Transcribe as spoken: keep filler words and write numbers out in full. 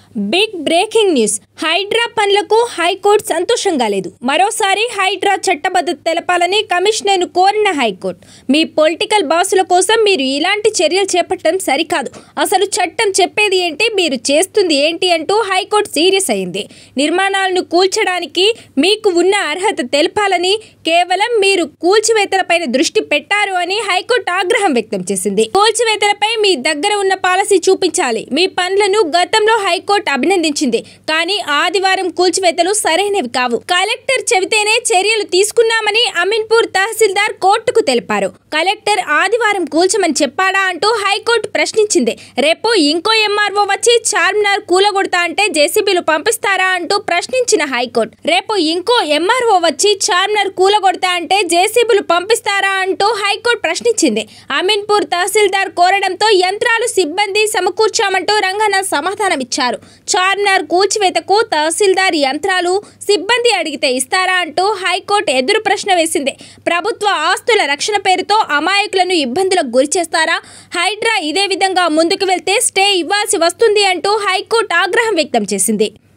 Big breaking news. Hydraa పనులకు high court సంతోషంగా లేదు. మరోసారి హైడ్రా చట్టబద్ధత తెలపాలని కమిషనర్ను కోరిన హైకోర్టు. మీ పొలిటికల్ బాసుల కోసం మీరు ఇలాంటి చర్యలు చేపట్టడం సరికాదు. అసలు చట్టం చెప్పేది ఏంటి, మీరు చేస్తుంది ఏంటి అంటూ హైకోర్టు సీరియస్ అయింది. నిర్మాణాలను కూల్చడానికి మీకు ఉన్న అర్హత తెలపాలని, కేవలం మీరు కూల్చివేతలపైన దృష్టి పెట్టారు అని హైకోర్టు ఆగ్రహం వ్యక్తం చేసింది. కూల్చివేతలపై మీ దగ్గర ఉన్న పాలసీ చూపించాలి. మీ పనులను గతంలో హైకోర్టు అభినందించింది. కానీ ఆదివారం కూల్చివేతలు సరైనవి కావు. కలెక్టర్ చెబితేనే చర్యలు తీసుకున్నామని అమీన్పూర్ తహసీల్దార్ కోర్టుకు తెలిపారు. కలెక్టర్ ఆదివారం కూల్చమని చెప్పాడా అంటూ హైకోర్టు ప్రశ్నించింది. రేపు ఇంకో ఎంఆర్ఓ వచ్చి చార్మినార్ కూలగొడతా అంటే జేసీబీలు పంపిస్తారా అంటూ ప్రశ్నించిన హైకోర్టు, రేపు ఇంకో ఎంఆర్ఓ వచ్చి చార్మినార్ కూలగొడతా అంటే జేసీబీలు పంపిస్తారా అంటూ హైకోర్టు ప్రశ్నించింది. అమీన్పూర్ తహసీల్దార్ కోరడంతో యంత్రాలు, సిబ్బంది సమకూర్చామంటూ రంగన్న సమాధానం ఇచ్చారు. చార్మినార్ కూల్చివేతకు తహసీల్దార్ యంత్రాలు, సిబ్బంది అడిగితే ఇస్తారా అంటూ హైకోర్టు ఎదురు ప్రశ్న వేసింది. ప్రభుత్వ ఆస్తుల రక్షణ పేరుతో అమాయకులను ఇబ్బందులకు గురి చేస్తారా? హైడ్రా ఇదే విధంగా ముందుకు వెళ్తే స్టే ఇవ్వాల్సి వస్తుంది అంటూ హైకోర్టు ఆగ్రహం వ్యక్తం చేసింది.